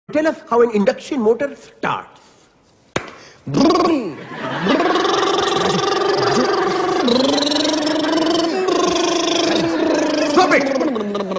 Tell us how an induction motor starts. Stop it!